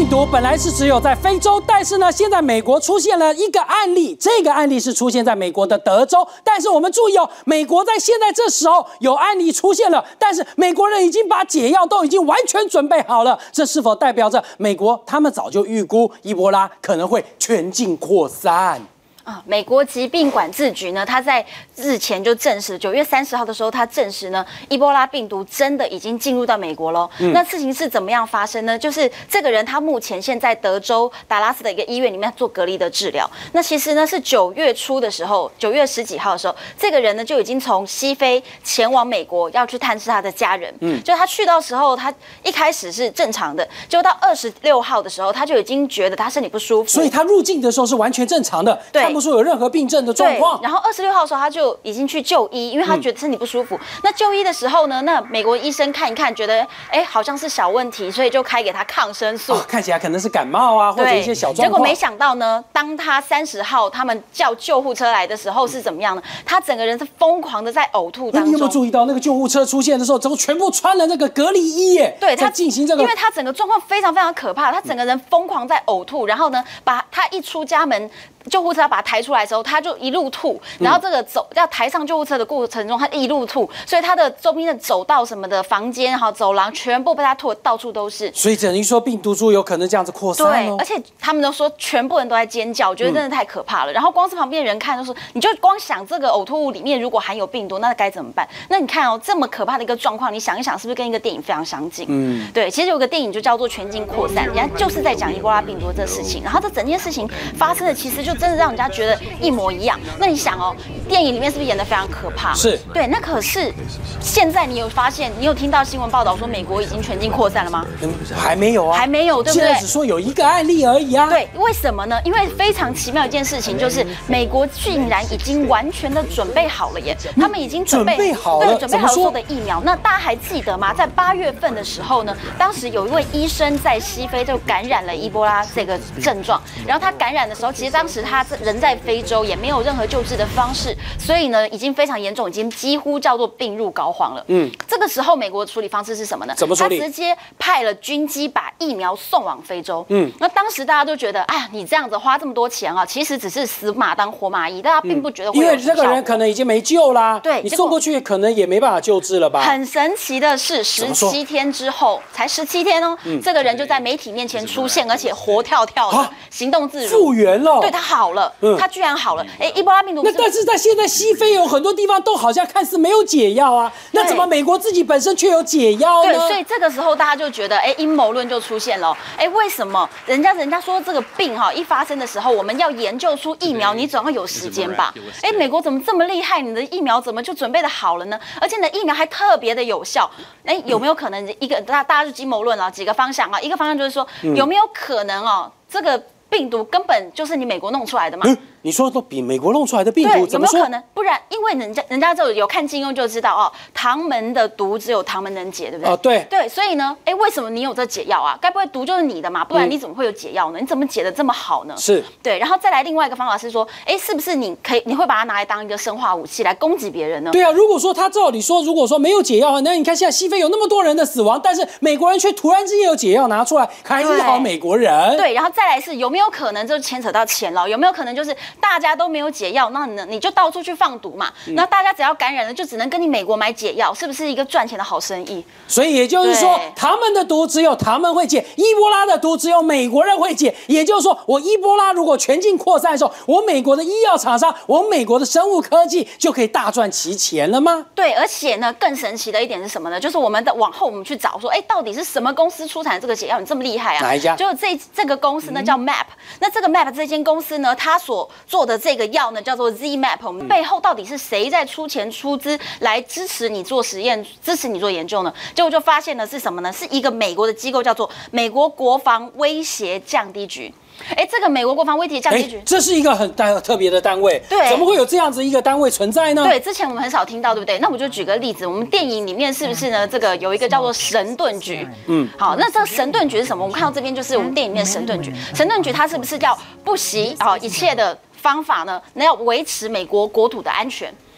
病毒本来是只有在非洲，但是呢，现在美国出现了一个案例，这个案例是出现在美国的德州。但是我们注意哦，美国在现在这时候有案例出现了，但是美国人已经把解药都已经完全准备好了，这是否代表着美国他们早就预估伊波拉可能会全境扩散？ 美国疾病管制局呢，他在日前就证实，9月30号的时候，他证实呢，伊波拉病毒真的已经进入到美国了。那事情是怎么样发生呢？就是这个人他目前现在德州达拉斯的一个医院里面做隔离的治疗。那其实呢是9月初的时候，9月10几号的时候，这个人呢就已经从西非前往美国要去探视他的家人。就他去到时候，他一开始是正常的，就到26号的时候，他就已经觉得他身体不舒服， 所以他入境的时候是完全正常的， 对。 不出有任何病症的状况， 然后26号的时候他就已经去就医，因为他觉得身体不舒服。那就医的时候呢，那美国医生看一看，觉得好像是小问题，所以就开给他抗生素。 看起来可能是感冒啊，或者一些小状况。 结果没想到呢，当他30号他们叫救护车来的时候是怎么样呢？他整个人是疯狂的在呕吐当中。 你有没有注意到那个救护车出现的时候，全部穿了那个隔离衣耶？ 对，他进行这个， 因为他整个状况非常非常可怕，他整个人疯狂在呕吐，然后呢，把他一出家门。救护车要把他抬出来的时候，他就一路吐，然后这个要抬上救护车的过程中，他一路吐，所以他的周边的走道什么的房间哈走廊全部被他吐的到处都是。 所以等于说病毒株有可能这样子扩散对，而且他们都说全部人都在尖叫，我觉得真的太可怕了。然后光是旁边的人看都说，你就光想这个呕吐物里面如果含有病毒，那该怎么办？那你看哦，这么可怕的一个状况，你想一想，是不是跟一个电影非常相近？对，其实有个电影就叫做《全境扩散》，人家就是在讲伊波拉病毒这事情。然后这整件事情发生的，其实就真的让人家觉得一模一样。那你想哦，电影里面是不是演得非常可怕？ 是对。那可是现在你有发现，你有听到新闻报道说美国已经全境扩散了吗？ 还没有啊， 还没有，对不对？ 现在只说有一个案例而已啊。 对，为什么呢？因为非常奇妙一件事情，就是美国竟然已经完全的准备好了耶，他们已经准备好了， 对，准备好了所有的疫苗。那大家还记得吗？在8月份的时候呢，当时有一位医生在西非就感染了伊波拉这个症状，然后他感染的时候，其实当时他人在非洲，也没有任何救治的方式，所以呢，已经非常严重，已经几乎叫做病入膏肓了。这个时候美国的处理方式是什么呢？ 怎么处理？ 他直接派了军机把疫苗送往非洲。那当时大家都觉得，哎呀，你这样子花这么多钱啊，其实只是死马当活马医，大家并不觉得会有因为这个人可能已经没救啦。 对， 你送过去可能也没办法救治了吧？ 很神奇的是，17天之后，才17天哦，这个人就在媒体面前出现，而且活跳跳的，行动自如， 复原了。 对，他好了，他居然好了。伊波拉病毒。 那但是在现在西非有很多地方都好像看似没有解药啊，那怎么美国自己本身却有解药呢？ 对，所以这个时候大家就觉得，阴谋论就出现了。为什么人家说这个病一发生的时候，我们要研究出疫苗，你总要有时间吧？美国怎么这么厉害？你的疫苗怎么就准备的好了呢？而且你的疫苗还特别的有效。有没有可能一个大家就阴谋论了几个方向啊？一个方向就是说，有没有可能这个病毒根本就是你美国弄出来的嘛？ 你说都比美国弄出来的病毒， 有没有可能？不然，因为人家就有看金庸就知道唐门的毒只有唐门能解，对不对？对，所以呢，为什么你有这解药啊？该不会毒就是你的嘛？不然你怎么会有解药呢？你怎么解得这么好呢？ 是对，然后再来另外一个方法是说，是不是你会把它拿来当一个生化武器来攻击别人呢？ 对啊，如果说他照理说，如果说没有解药，那你看现在西非有那么多人的死亡，但是美国人却突然之间有解药拿出来，还医好美国人。 对，然后再来是有没有可能就牵扯到钱了？有没有可能就是大家都没有解药，那你就到处去放毒嘛？那大家只要感染了，就只能跟你美国买解药，是不是一个赚钱的好生意？ 所以也就是说，他们的毒只有他们会解，伊波拉的毒只有美国人会解。也就是说，我伊波拉如果全境扩散的时候，我美国的医药厂商，我美国的生物科技就可以大赚其钱了吗？ 对，而且呢，更神奇的一点是什么呢？就是往后我们去找说，到底是什么公司出产这个解药？你这么厉害啊？ 哪一家？ 就这个公司呢叫 MAP。那这个 MAP 这间公司呢，它所做的这个药呢叫做 ZMAP。我们背后到底是谁在出钱出资来支持你做实验、支持你做研究呢？结果就发现的是什么呢？是一个美国的机构，叫做美国国防威胁降低局。这个美国国防威胁降低局， 这是一个很特别的单位， 对， 怎么会有这样子一个单位存在呢？ 对，之前我们很少听到，对不对？那我就举个例子，我们电影里面是不是呢？这个有一个叫做神盾局，好，那这个神盾局是什么？我们看到这边就是我们电影里面的神盾局，神盾局它是不是叫不惜一切的方法呢？那要维持美国国土的安全？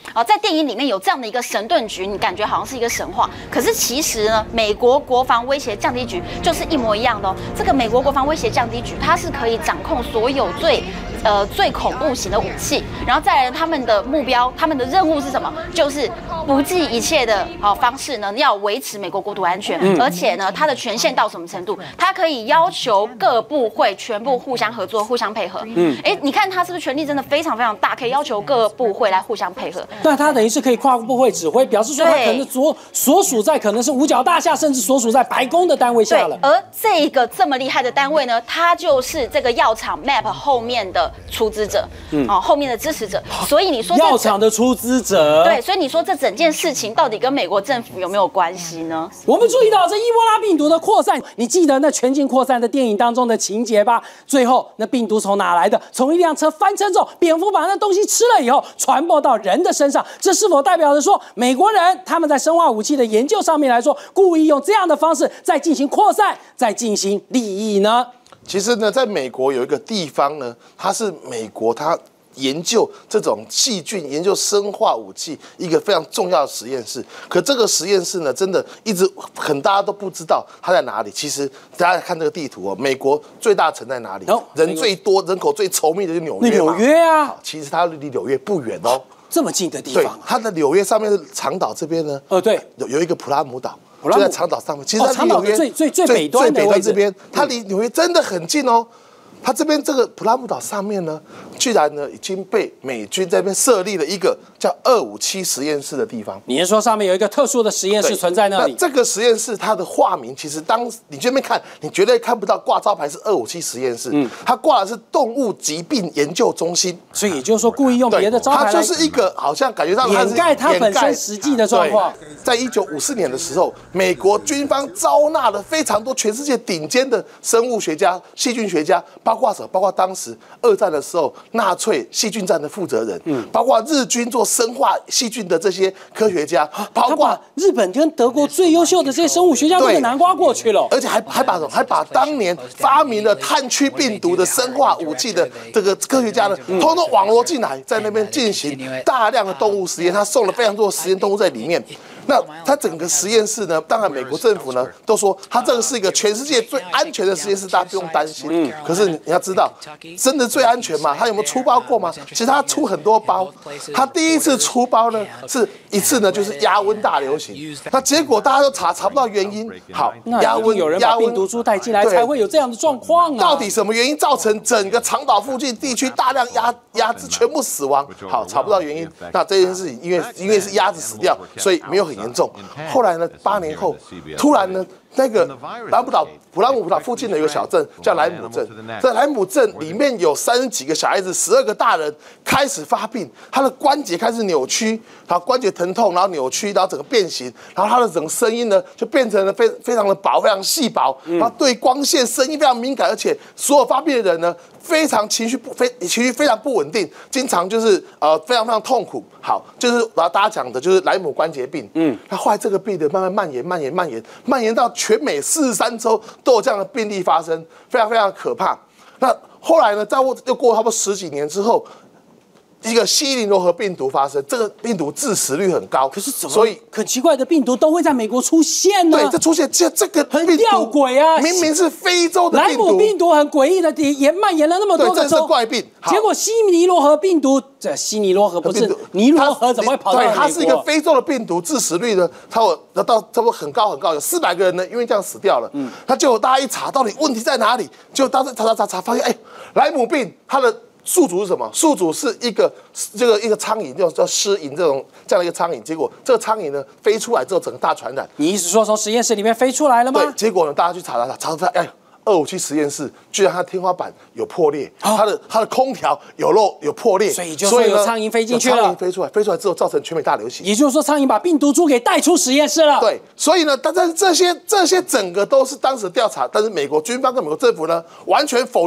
在电影里面有这样的一个神盾局，你感觉好像是一个神话，可是其实呢，美国国防威胁降低局就是一模一样的哦。这个美国国防威胁降低局，它是可以掌控所有最恐怖型的武器，然后再来他们的目标、他们的任务是什么？就是不计一切的方式呢，要维持美国国土安全，而且呢，它的权限到什么程度？它可以要求各部会全部互相合作、互相配合。你看它是不是权力真的非常非常大，可以要求各部会来互相配合？ 那它等于是可以跨部会指挥，表示说它可能所属在可能是五角大厦，甚至所属在白宫的单位下了。 而这个这么厉害的单位呢，它就是这个药厂 MAP 后面的出资者，后面的支持者。所以你说药厂的出资者， 对，所以你说这整件事情到底跟美国政府有没有关系呢？ 我们注意到这伊波拉病毒的扩散，你记得那全境扩散的电影当中的情节吧？最后那病毒从哪来的？从一辆车翻车之后，蝙蝠把那东西吃了以后，传播到人的身上。这是否代表着说，美国人他们在生化武器的研究上面来说，故意用这样的方式在进行扩散，在进行利益呢？ 其实呢，在美国有一个地方呢，它是美国它研究这种细菌、研究生化武器一个非常重要的实验室。可这个实验室呢，真的一直大家都不知道它在哪里。其实大家看这个地图哦，美国最大城在哪里？人最多、人口最稠密的就是纽约。 纽约啊， 其实它离纽约不远哦， 这么近的地方。 对，它的纽约上面的长岛这边呢， 对， 有一个普拉姆岛。就在长岛上面，其实它离纽约最北端的位置这边，它离纽约真的很近哦。它这边这个普拉姆岛上面呢，居然呢已经被美军这边设立了一个叫257实验室的地方。 你是说上面有一个特殊的实验室存在那里？ 那这个实验室它的化名，其实当你这边看，你绝对看不到挂招牌是257实验室，它挂的是动物疾病研究中心。 所以也就是说，故意用别的招牌来， 它就是一个好像感觉上掩盖它本身实际的状况。 在1954年的时候，美国军方招纳了非常多全世界顶尖的生物学家、细菌学家。包括什么？包括当时2战的时候，纳粹细菌战的负责人，包括日军做生化细菌的这些科学家，包括日本跟德国最优秀的这些生物学家都给南瓜过去了， 而且还把当年发明了炭疽病毒的生化武器的这个科学家呢，通通网罗进来，在那边进行大量的动物实验，他送了非常多的实验动物在里面。那他整个实验室呢，当然美国政府呢都说他这个是一个全世界最安全的实验室，大家不用担心。可是你要知道，真的最安全吗？他有没有出包过吗？其实他出很多包。他第一次出包呢，是一次呢就是鸭瘟大流行。那结果大家都查不到原因。好， 鸭瘟有人把病毒株带进来，才会有这样的状况啊。 到底什么原因造成整个长岛附近地区大量鸭子全部死亡？好，查不到原因。那这件事情因为是鸭子死掉，所以没有很严重。后来呢，8年后，突然呢，那个普拉姆岛附近的一个小镇叫莱姆镇，在莱姆镇里面有30几个小孩子，12个大人开始发病，他的关节开始扭曲，然后关节疼痛，然后扭曲，然后整个变形，然后他的整个声音呢就变成了非常的薄，非常细薄，然后对光线、声音非常敏感，而且所有发病的人呢，非常情绪非常不稳定，经常就是非常非常痛苦。好，就是大家讲的就是莱姆关节病。那后来这个病的慢慢蔓延到全美43州都有这样的病例发生，非常非常可怕。那后来呢，又过差不多10几年之后，一个西林罗河病毒发生，这个病毒致死率很高。 可是所以很奇怪的病毒都会在美国出现呢？ 对，这出现这个很吊诡啊！ 明明是非洲的病毒， 莱姆病毒很诡异的也蔓延了那么多个州， 这是怪病。 结果西尼罗河病毒，这西尼罗河不是尼罗河，怎么会跑到美国？ 对，它是一个非洲的病毒，致死率呢，差不多很高，有400个人呢，因为这样死掉了。那结果大家一查，到底问题在哪里？就大家查，发现莱姆病它的宿主是什么？宿主是一个苍蝇，叫虱蝇这样的一个苍蝇。结果这个苍蝇呢飞出来之后，整个大传染。 你意思说从实验室里面飞出来了吗？ 对，结果呢大家去查出来，257实验室居然它的天花板有破裂，它的空调有破裂， 所以就说有苍蝇飞进去了。 苍蝇飞出来之后，造成全美大流行。 也就是说，苍蝇把病毒株给带出实验室了。 对，所以呢，但是这些整个都是当时调查，但是美国军方跟美国政府呢完全否认。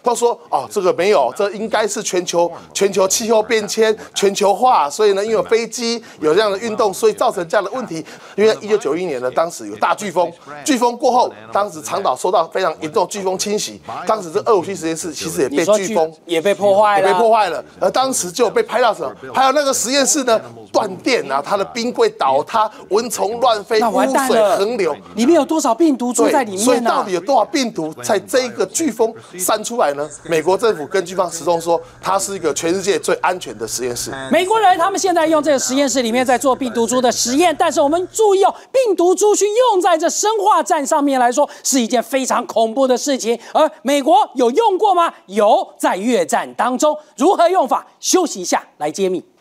他说哦，这个没有，这应该是全球气候变迁、全球化，所以呢，因为有飞机有这样的运动，所以造成这样的问题。因为1991年呢，当时有大飓风，飓风过后，当时长岛受到非常严重的飓风侵袭，当时这257实验室其实也被飓风也被破坏了， 而当时就被拍到什么？拍到那个实验室呢断电啊，它的冰柜倒塌，蚊虫乱飞，污水横流， 里面有多少病毒住在里面呢？ 所以到底有多少病毒在这个飓风散出来呢？美国政府跟军方始终说，它是一个全世界最安全的实验室。 美国人他们现在用这个实验室里面在做病毒株的实验，但是我们注意哦，病毒株去用在这生化战上面来说，是一件非常恐怖的事情。而美国有用过吗？有，在越战当中，如何用法？休息一下来揭秘。